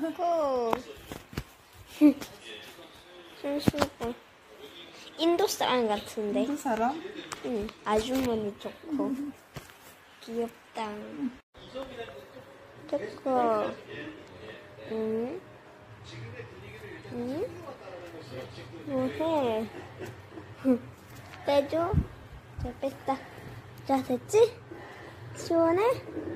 좋고. 순수고. 인도 사람 같은데. 인도 사람? 응, 아주머니 좋고. 귀엽다. 좋고. 응? 응? 뭐해? 빼줘? 자, 뺐다. 자, 됐지? 시원해?